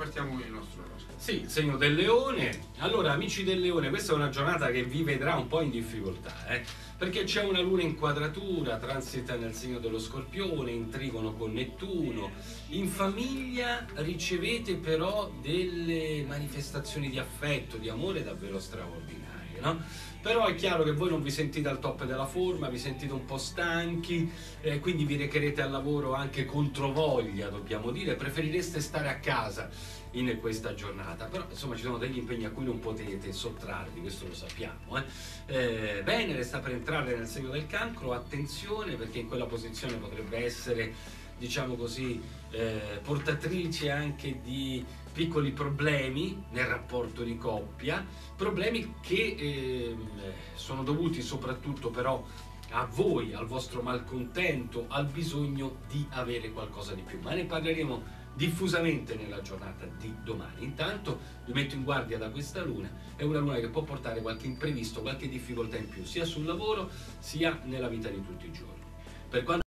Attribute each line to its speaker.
Speaker 1: partiamo con il nostro oroscopo.
Speaker 2: Sì, il segno del Leone. Allora, amici del Leone, questa è una giornata che vi vedrà un po' in difficoltà, perché c'è una luna in quadratura, transita nel segno dello Scorpione, in trigono con Nettuno. In famiglia ricevete però delle manifestazioni di affetto, di amore davvero straordinarie, no? Però è chiaro che voi non vi sentite al top della forma, vi sentite un po' stanchi, quindi vi recherete al lavoro anche controvoglia, dobbiamo dire, preferireste stare a casa in questa giornata, però insomma ci sono degli impegni a cui non potete sottrarvi, questo lo sappiamo. Venere sta per entrare nel segno del Cancro, attenzione perché in quella posizione potrebbe essere, diciamo così, portatrice anche di piccoli problemi nel rapporto di coppia, problemi che sono dovuti soprattutto però a voi, al vostro malcontento, al bisogno di avere qualcosa di più, ma ne parleremo diffusamente nella giornata di domani. Intanto vi metto in guardia da questa luna, è una luna che può portare qualche imprevisto, qualche difficoltà in più sia sul lavoro sia nella vita di tutti i giorni. Per quanto